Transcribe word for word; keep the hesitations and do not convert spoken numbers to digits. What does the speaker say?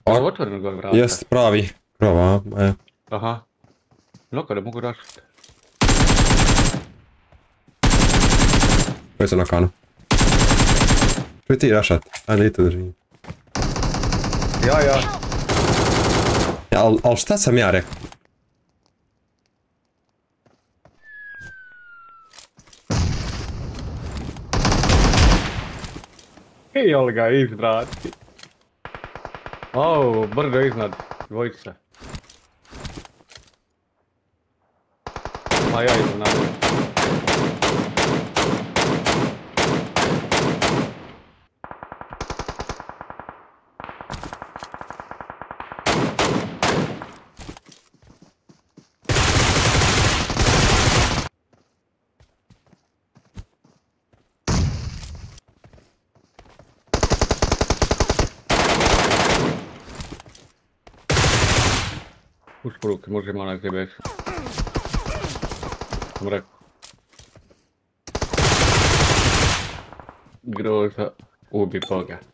To su otvoreno gore vrata. Jest, pravi. Krova, a? E. Aha. Noko da mogu rašiti. Koji su na kanu? Čuj ti rašat, ajde i to držim. Ja, ja. Ja, al, al šta sam ja rekao? I oli ga izvrati. O, brdo iznad dvojica. Pa ja idem na njih. Usporuke, možemo onaj tebe. Sam rekao. Groza, ubi Boga.